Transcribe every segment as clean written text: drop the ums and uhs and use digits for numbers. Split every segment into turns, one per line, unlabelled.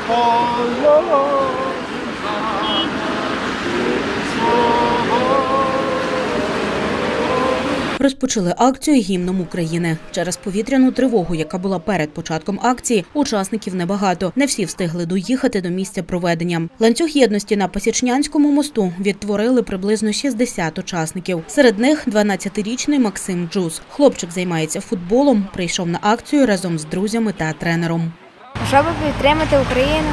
Розпочали акцію гімном України. Через повітряну тривогу, яка була перед початком акції, учасників небагато. Не всі встигли доїхати до місця проведення. Ланцюг єдності на Пасічнянському мосту відтворили приблизно 60 учасників. Серед них 12-річний Максим Джус. Хлопчик займається футболом, прийшов на акцію разом з друзями та тренером.
Щоб підтримати Україну,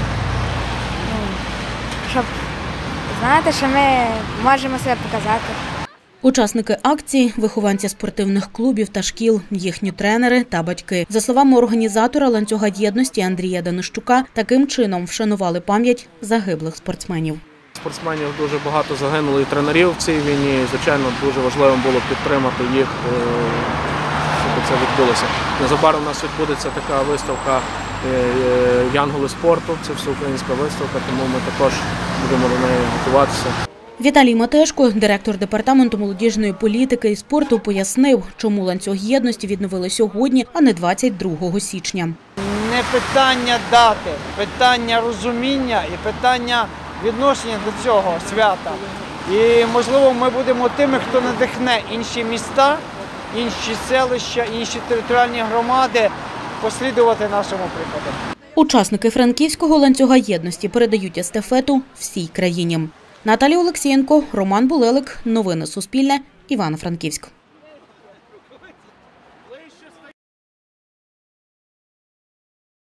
щоб знати, що ми можемо себе показати.
Учасники акції – вихованці спортивних клубів та шкіл, їхні тренери та батьки. За словами організатора ланцюга єдності Андрія Данищука, таким чином вшанували пам'ять загиблих спортсменів.
Спортсменів дуже багато загинуло і тренерів в цій війні. Звичайно, дуже важливо було підтримати їх, щоб це відбулося. Незабаром у нас відбудеться така виставка «Янголи спорту». Це всеукраїнська виставка, тому ми також будемо до неї готуватися.
Віталій Матешко, директор департаменту молодіжної політики і спорту, пояснив, чому ланцюг єдності відновили сьогодні, а не 22 січня.
Не питання дати, питання розуміння і питання відношення до цього свята. І, можливо, ми будемо тими, хто надихне інші міста, інші селища, інші територіальні громади послідувати нашому прикладу.
Учасники Франківського ланцюга єдності передають естафету всій країні. Наталія Олексієнко, Роман Булелик. Новини Суспільне. Івано-Франківськ.